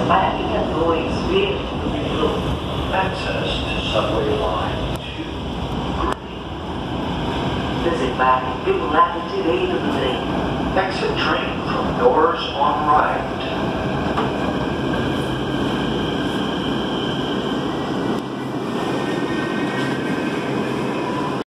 Miami has always been Access to subway line 2. visit by Google Latitude 8 of the day. Exit train from doors on right.